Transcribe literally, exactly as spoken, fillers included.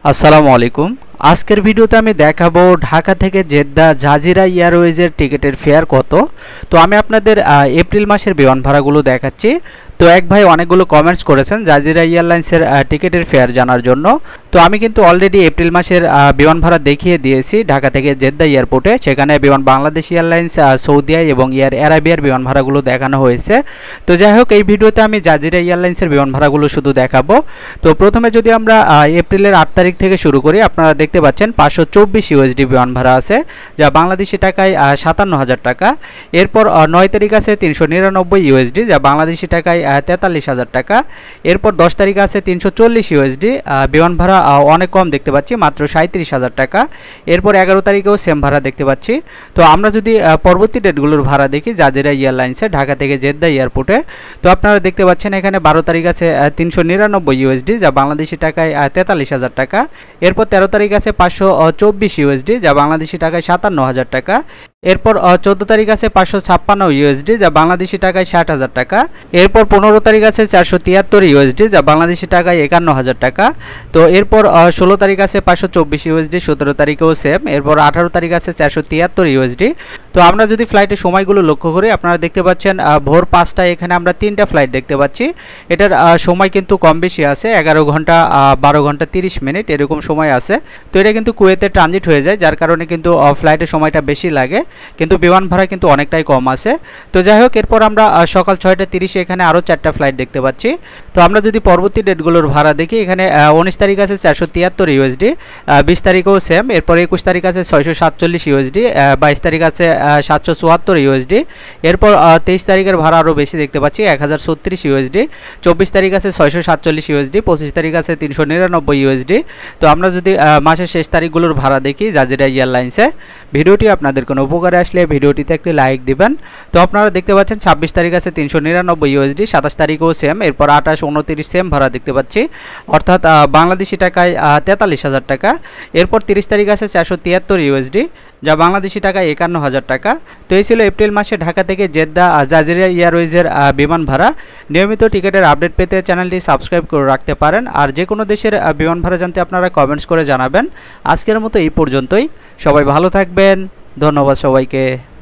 আসসালামু আলাইকুম। আজকের ভিডিওতে আমি দেখাবো ঢাকা থেকে জেদ্দা জাজিরা এয়ারওয়েজের টিকিটের ফেয়ার কত। তো আমি আপনাদের এপ্রিল মাসের বিমান ভাড়াগুলো দেখাচ্ছি। তো এক ভাই অনেকগুলো কমেন্টস করেছেন জাজিরা এয়ারলাইন্সের টিকিটের ফেয়ার জানার জন্য। তো আমি কিন্তু অলরেডি এপ্রিল মাসের বিমান ভাড়া দেখিয়ে দিয়েছি ঢাকা থেকে জেদ্দা এয়ারপোর্টে। সেখানে বিমান বাংলাদেশ এয়ারলাইন্স, সৌদি আই এবং এয়ার অ্যারাবিয়ার বিমান ভাড়াগুলো দেখানো হয়েছে। তো যাই হোক, এই ভিডিওতে আমি জাজিরা এয়ারলাইন্সের বিমান ভাড়াগুলো শুধু দেখাবো। তো প্রথমে যদি আমরা এপ্রিলের আট তারিখ থেকে শুরু করি, আপনারা দেখতে পাচ্ছেন পাঁচশো চব্বিশ ইউএসডি বিমান ভাড়া আছে, যা বাংলাদেশি টাকায় সাতান্ন হাজার টাকা। এরপর নয় তারিখ আছে তিনশো নিরানব্বই ইউএসডি, যা বাংলাদেশি টাকায় তেতাল্লিশ হাজার টাকা। এরপর দশ তারিখ আছে তিনশো চল্লিশ ইউএসডি, বিমান ভাড়া অনেক কম দেখতে পাচ্ছি, মাত্র সাঁত্রিশ হাজার টাকা। এরপর এগারো তারিখেও সেম ভাড়া দেখতে পাচ্ছি। তো আমরা যদি পরবর্তী ডেটগুলোর ভাড়া দেখি জাজিরা এয়ারলাইন্সে ঢাকা থেকে জেদ্দা এয়ারপোর্টে, তো আপনারা দেখতে পাচ্ছেন এখানে বারো তারিখ আছে তিনশো নিরানব্বই ইউএসডি, যা বাংলাদেশি টাকায় তেতাল্লিশ হাজার টাকা। এরপর তেরো তারিখ আছে পাঁচশো চব্বিশ ইউএসডি, যা বাংলাদেশি টাকায় সাতান্ন হাজার টাকা। এরপর চোদ্দো তারিখ আছে পাঁচশো ছাপ্পান্ন ইউএসডি, যা বাংলাদেশি টাকায় ষাট হাজার টাকা। এরপর পনেরো তারিখ আছে চারশো তিয়াত্তর ইউএসডি, যা বাংলাদেশি টাকায় একান্ন হাজার টাকা। তো এরপর ষোলো তারিখ আছে পাঁচশো চব্বিশ ইউএসডি, সতেরো তারিখেও সেম। এরপর আঠারো তারিখ আছে চারশো তিয়াত্তর ইউএসডি। তো আমরা যদি ফ্লাইটের সময়গুলো লক্ষ্য করি, আপনারা দেখতে পাচ্ছেন ভোর পাঁচটায় এখানে আমরা তিনটা ফ্লাইট দেখতে পাচ্ছি। এটার সময় কিন্তু কম বেশি আছে, এগারো ঘন্টা বারো ঘন্টা তিরিশ মিনিট এরকম সময় আছে। তো এটা কিন্তু কুয়েতে ট্রানজিট হয়ে যায়, যার কারণে কিন্তু ফ্লাইটের সময়টা বেশি লাগে, কিন্তু বিমান ভাড়া কিন্তু অনেকটাই কম আছে। তো যাই হোক, এরপর আমরা সকাল ছয়টা তিরিশে এখানে আরও চারটা ফ্লাইট দেখতে পাচ্ছি। তো আমরা যদি পরবর্তী ডেটগুলোর ভাড়া দেখি, এখানে উনিশ তারিখ আছে চারশো তিয়াত্তর ইউএসডি, বিশ তারিখেও সেম। এরপর একুশ তারিখ আছে ছয়শো সাতচল্লিশ ইউএসডি, বাইশ তারিখ আছে সাতশো চুয়াত্তর ইউএসডি। এরপর তেইশ তারিখের ভাড়া আরও বেশি দেখতে পাচ্ছি, এক হাজার ছত্রিশ ইউএসডি। চব্বিশ তারিখ আছে ছয়শো সাতচল্লিশ ইউএসডি, পঁচিশ তারিখ আছে তিনশো নিরানব্বই ইউএসডি। তো আমরা যদি মাসের শেষ তারিখগুলোর ভাড়া দেখি জাজিরা এয়ারলাইন্সে, ভিডিওটি আপনাদের কোনো উপকারে আসলে ভিডিওটিতে একটি লাইক দিবেন। তো আপনারা দেখতে পাচ্ছেন ছাব্বিশ তারিখ আছে তিনশো নিরানব্বই ইউএসডি, সাতাশ তারিখও সেম। এরপর আঠাশ উনত্রিশ সেম ভাড়া দেখতে পাচ্ছি, অর্থাৎ বাংলাদেশি টাকায় তেতাল্লিশ হাজার টাকা। এরপর তিরিশ তারিখ আছে চারশো তিয়াত্তর ইউএসডি, যা বাংলাদেশি টাকায় একান্ন হাজার টাকা। তো এই ছিল এপ্রিল মাসে ঢাকা থেকে জেদ্দা জাজিরা এয়ারওয়েজের বিমান ভাড়া। নিয়মিত টিকিটের আপডেট পেতে চ্যানেলটি সাবস্ক্রাইব করে রাখতে পারেন। আর যে কোনো দেশের বিমান ভাড়া জানতে আপনারা কমেন্টস করে জানাবেন। আজকের মতো এই পর্যন্তই, সবাই ভালো থাকবেন, ধন্যবাদ সবাইকে।